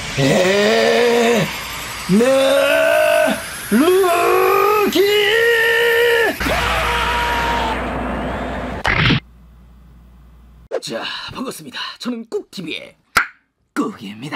네, 루키! 자, 반갑습니다. 저는 꾹TV의 꾹입니다.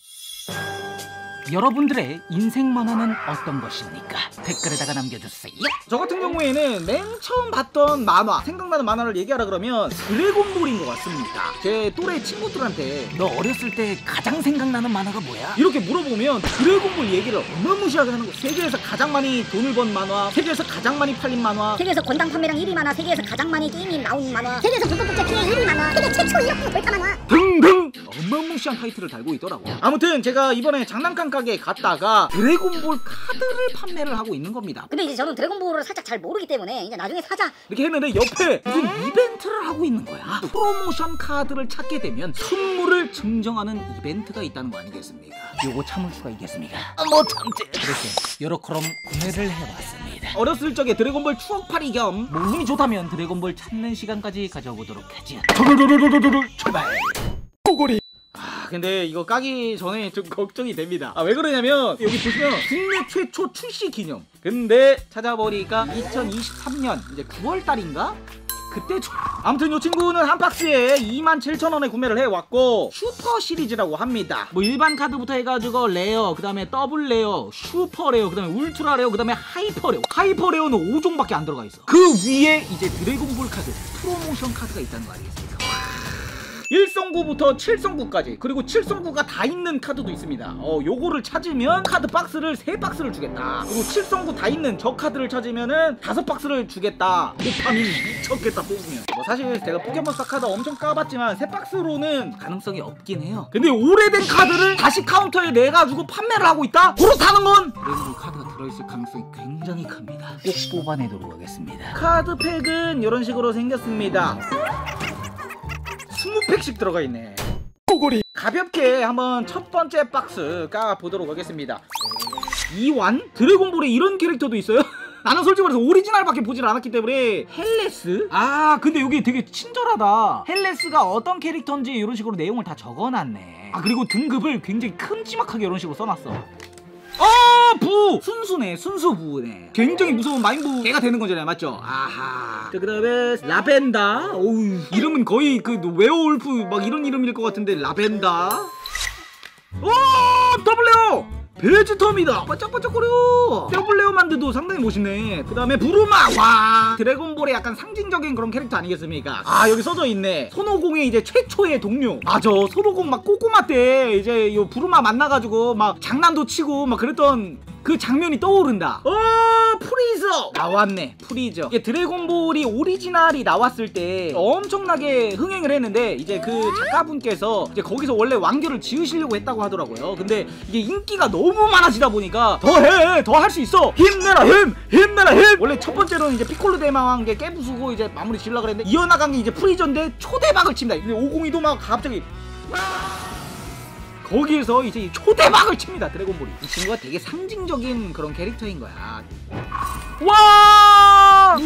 여러분들의 인생 만화는 어떤 것입니까? 댓글에다가 남겨주세요. 저 같은 경우에는 맨 처음 봤던 만화, 생각나는 만화를 얘기하라 그러면 드래곤볼인 것 같습니다. 제 또래 친구들한테 너 어렸을 때 가장 생각나는 만화가 뭐야? 이렇게 물어보면 드래곤볼 얘기를 어마무시하게 하는 거. 세계에서 가장 많이 돈을 번 만화, 세계에서 가장 많이 팔린 만화, 세계에서 권당 판매량 1위 만화, 세계에서 가장 많이 게임이 나온 만화, 세계에서 불법국제 피해 1위 만화, 세계 최초 1억 골타 만화 등등 어마무시한 타이틀을 달고 있더라고요. 아무튼 제가 이번에 장난감 가게에 갔다가 드래곤볼 카드를 판매를 하고 있는 겁니다. 근데 이제 저는 드래곤볼을 살짝 잘 모르기 때문에 이제 나중에 사자 이렇게 했는데 옆에 무슨 이벤트를 하고 있는 거야. 프로모션 카드를 찾게 되면 선물을 증정하는 이벤트가 있다는 거 아니겠습니까? 요거 참을 수가 있겠습니까? 뭐 참지. 그래서 요렇게럼 구매를 해봤습니다. 어렸을 적에 드래곤볼 추억팔이 겸 뭐 운이 좋다면 드래곤볼 찾는 시간까지 가져보도록 하죠. 출발. 꼬골이. 근데 이거 까기 전에 좀 걱정이 됩니다. 왜 그러냐면 여기 보시면 국내 최초 출시 기념. 근데 찾아보니까 2023년 이제 9월달인가? 그때 아무튼 이 친구는 한 박스에 27,000원에 구매를 해왔고 슈퍼 시리즈라고 합니다. 뭐 일반 카드부터 해가지고 레어, 그 다음에 더블 레어, 슈퍼 레어, 그 다음에 울트라 레어, 그 다음에 하이퍼 레어. 하이퍼 레어는 5종밖에 안 들어가 있어. 그 위에 이제 드래곤볼 카드, 프로모션 카드가 있다는 거 아니겠습니까? 1성구부터 7성구까지, 그리고 7성구가 다 있는 카드도 있습니다. 요거를 찾으면 카드 박스를 3박스를 주겠다. 그리고 7성구 다 있는 저 카드를 찾으면은 5박스를 주겠다. 도파민 미쳤겠다 뽑으면. 뭐 사실 제가 포켓몬스터 카드 엄청 까봤지만 3박스로는 가능성이 없긴 해요. 근데 오래된 카드를 다시 카운터에 내가지고 판매를 하고 있다? 그렇다는 건 드래곤볼 카드가 들어있을 가능성이 굉장히 큽니다. 꼭 뽑아내도록 하겠습니다. 카드 팩은 이런 식으로 생겼습니다. 20팩씩 들어가 있네. 꼬골이. 가볍게 한번 첫 번째 박스 까보도록 하겠습니다. 이완? 드래곤볼에 이런 캐릭터도 있어요? 나는 솔직히 말해서 오리지널밖에 보질 않았기 때문에. 헬레스? 근데 여기 되게 친절하다. 헬레스가 어떤 캐릭터인지 이런 식으로 내용을 다 적어놨네. 그리고 등급을 굉장히 큼지막하게 이런 식으로 써놨어. 부! 순수네, 순수부네. 굉장히 무서운 마인부 개가 되는 거잖아요, 맞죠? 아하. 자, 그 다음에 라벤더. 오우, 이름은 거의 그 웨어울프 막 이런 이름일 것 같은데. 라벤더. 더블레어! 베지터입니다. 반짝반짝거려. 더블레어만드도 상당히 멋있네. 그 다음에 부르마. 와, 드래곤볼의 약간 상징적인 그런 캐릭터 아니겠습니까? 여기 써져 있네. 손오공의 이제 최초의 동료. 맞아, 손오공 막 꼬꼬마 때 이제 요 부르마 만나가지고 막 장난도 치고 막 그랬던 그 장면이 떠오른다. 프리저 나왔네. 프리저. 이게 드래곤볼이 오리지널이 나왔을 때 엄청나게 흥행을 했는데 이제 그 작가분께서 이제 거기서 원래 완결을 지으시려고 했다고 하더라고요. 근데 이게 인기가 너무 많아지다 보니까 더 할 수 있어. 힘내라 힘. 원래 첫 번째로는 이제 피콜로 대마왕 게 깨부수고 이제 마무리 지으려고 그랬는데 이어나간 게 이제 프리저인데 초대박을 칩니다. 근데 502도 막 갑자기 거기에서 이제 초대박을 칩니다. 드래곤볼이. 이 친구가 되게 상징적인 그런 캐릭터인 거야. 와!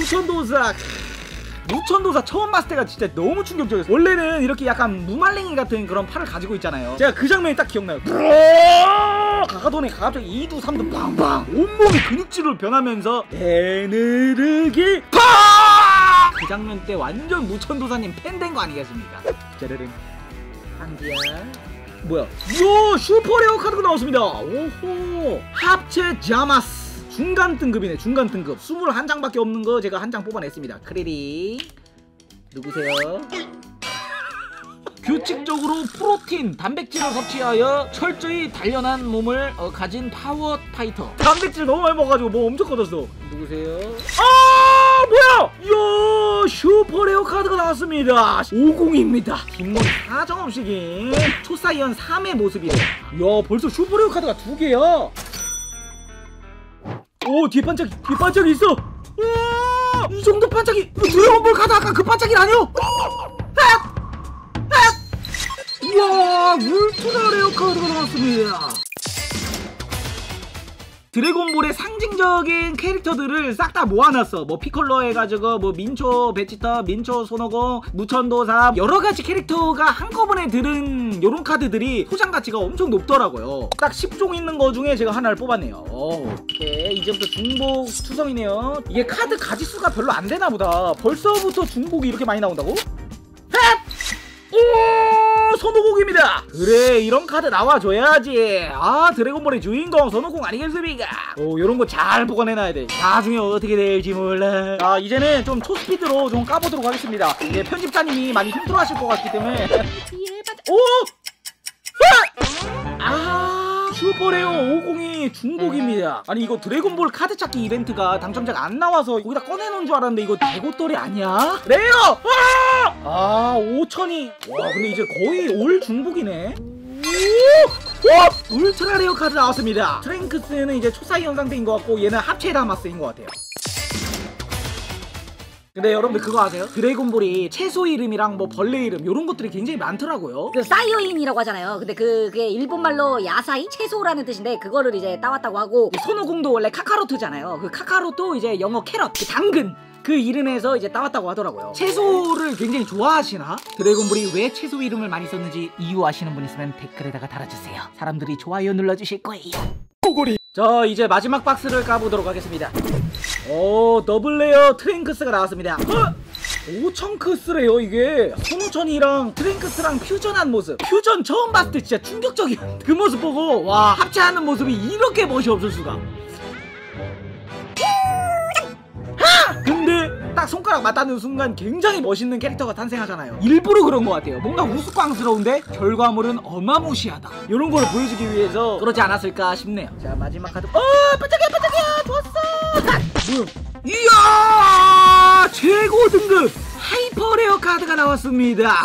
무천도사 처음 봤을 때가 진짜 너무 충격적이었어요. 원래는 이렇게 약간 무말랭이 같은 그런 팔을 가지고 있잖아요. 제가 그 장면이 딱 기억나요. 가가돈에 갑자기 2두 3두 빵빵 온몸이 근육질로 변하면서 에너르기 파! 그 장면 때 완전 무천도사님 팬 된 거 아니겠습니까? 짜르릉 한디야. 뭐야? 이야, 슈퍼레어 카드가 나왔습니다. 오호, 합체 자마스. 중간 등급이네. 중간 등급. 21장밖에 없는 거 제가 한 장 뽑아냈습니다. 크리리 누구세요? 규칙적으로 프로틴, 단백질을 섭취하여 철저히 단련한 몸을 가진 파워 파이터. 단백질 너무 많이 먹어가지고 뭐 엄청 커졌어. 누구세요? 뭐야? 이야, 슈퍼레어 카드가 나왔습니다. 50입니다. 뒷머리 사정없이긴 초사이언 3의 모습이래. 이야, 벌써 슈퍼레어 카드가 2개야. 뒤에 반짝이 있어. 우와, 이 정도 반짝이. 드래곤볼 카드 아까 그 반짝이 아니요? 우와, 울트라 레어 카드가 나왔습니다. 드래곤볼의 상징적인 캐릭터들을 싹 다 모아놨어. 뭐 피콜로 해가지고 뭐 민초 베지터, 민초 손오공, 무천도삼 여러가지 캐릭터가 한꺼번에 들은 요런 카드들이 소장 가치가 엄청 높더라고요. 딱 10종 있는 거 중에 제가 하나를 뽑았네요. 오케이, 이제부터 중복 투성이네요. 이게 카드 가지수가 별로 안 되나 보다. 벌써부터 중복이 이렇게 많이 나온다고? 오, 손오공입니다. 그래, 이런 카드 나와줘야지. 아, 드래곤볼의 주인공 손오공 아니겠습니까? 오, 요런 거 잘 보관해놔야 돼. 나중에 어떻게 될지 몰라. 자, 이제는 좀 초스피드로 좀 까보도록 하겠습니다. 이제 편집자님이 많이 힘들어하실 것 같기 때문에. 오! 슈퍼레어 50이 중복입니다. 아니, 이거 드래곤볼 카드 찾기 이벤트가 당첨자가 안 나와서 여기다 꺼내놓은 줄 알았는데 이거 대고떨이 아니야? 레어! 5천이. 와, 근데 이제 거의 올 중복이네. 울트라 레어 카드 나왔습니다. 트랭크스는 이제 초사이언 상태인 것 같고 얘는 합체 다마스인 것 같아요. 근데 여러분들 그거 아세요? 드래곤볼이 채소 이름이랑 뭐 벌레 이름 요런 것들이 굉장히 많더라고요. 그 사이어인이라고 하잖아요. 근데 그게 일본말로 야사이? 채소라는 뜻인데 그거를 이제 따왔다고 하고, 손오공도 원래 카카로트잖아요. 그 카카로트 이제 영어 캐럿, 그 당근 그 이름에서 이제 따왔다고 하더라고요. 채소를 굉장히 좋아하시나? 드래곤볼이 왜 채소 이름을 많이 썼는지 이유 아시는 분 있으면 댓글에다가 달아주세요. 사람들이 좋아요 눌러주실 거예요. 꼬골이. 자, 이제 마지막 박스를 까보도록 하겠습니다. 오, 더블레어 트랭크스가 나왔습니다. 5천크스래요. 이게 손오천이랑 트랭크스랑 퓨전한 모습. 퓨전 처음 봤을 때 진짜 충격적이야. 그 모습 보고 와, 합체하는 모습이 이렇게 멋이 없을 수가. 근데 딱 손가락 맞닿는 순간 굉장히 멋있는 캐릭터가 탄생하잖아요. 일부러 그런 것 같아요. 뭔가 우스꽝스러운데 결과물은 어마무시하다. 이런 걸 보여주기 위해서 그러지 않았을까 싶네요. 자, 마지막 카드. 반짝이야 좋았어. 뭐야? 이야, 최고 등급 하이퍼 레어 카드가 나왔습니다.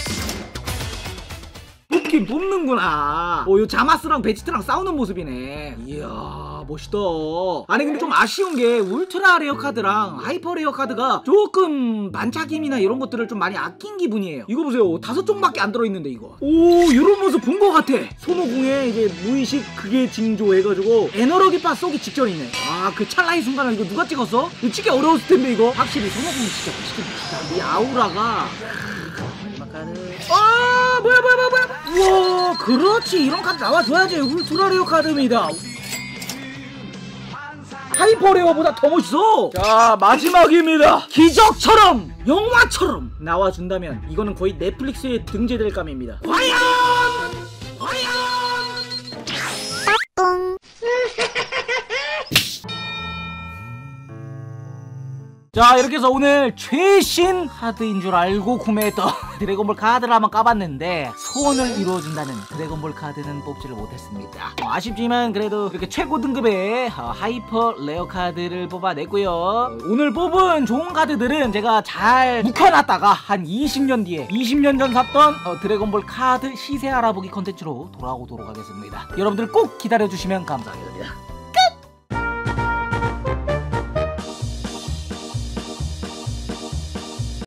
뽑긴 뽑는구나. 요 자마스랑 베지트랑 싸우는 모습이네. 이야, 멋있다. 아니, 근데 좀 아쉬운 게 울트라 레어 카드랑 하이퍼 레어 카드가 조금 반짝임이나 이런 것들을 좀 많이 아낀 기분이에요. 이거 보세요. 5종밖에 안 들어있는데 이거. 오, 이런 모습 본 것 같아. 손오공에 이제 무의식 그게 징조해가지고 에너러기파 쏘기 직전이네. 아, 그 찰나의 순간을 이거 누가 찍었어? 이거 찍기 어려웠을 텐데 이거. 확실히 손오공이 진짜 멋있겠다. 이 아우라가. 뭐야. 우와, 그렇지. 이런 카드 나와줘야지. 울트라 레어 카드입니다. 하이퍼 레어보다 더 멋있어. 자, 마지막입니다. 기적처럼 영화처럼 나와준다면 이거는 거의 넷플릭스에 등재될 감입니다. 과연 자, 이렇게 해서 오늘 최신 카드인 줄 알고 구매했던 드래곤볼 카드를 한번 까봤는데 소원을 이루어준다는 드래곤볼 카드는 뽑지를 못했습니다. 아쉽지만 그래도 이렇게 최고 등급의 하이퍼 레어 카드를 뽑아냈고요. 오늘 뽑은 좋은 카드들은 제가 잘 묵혀놨다가 한 20년 뒤에 20년 전 샀던 드래곤볼 카드 시세 알아보기 컨텐츠로 돌아오도록 하겠습니다. 여러분들 꼭 기다려주시면 감사하겠습니다.